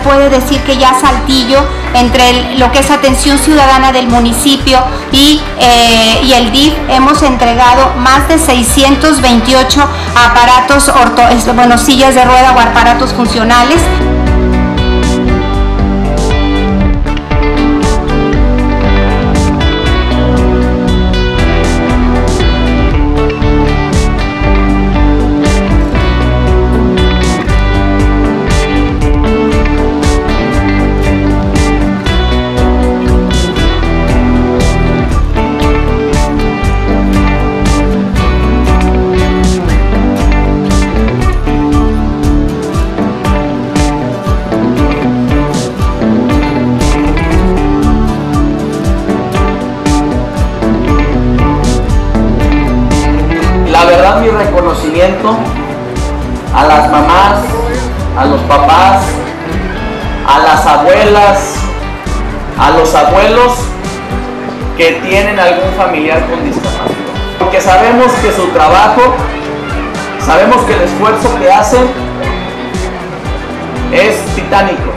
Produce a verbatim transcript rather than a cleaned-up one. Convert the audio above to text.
puede decir que ya Saltillo, entre el, lo que es atención ciudadana del municipio y, eh, y el D I F, hemos entregado más de seiscientos veintiocho aparatos, orto, bueno, sillas de rueda o aparatos funcionales. La verdad, mi reconocimiento a las mamás, a los papás, a las abuelas, a los abuelos que tienen algún familiar con discapacidad. Porque sabemos que su trabajo, sabemos que el esfuerzo que hacen es titánico.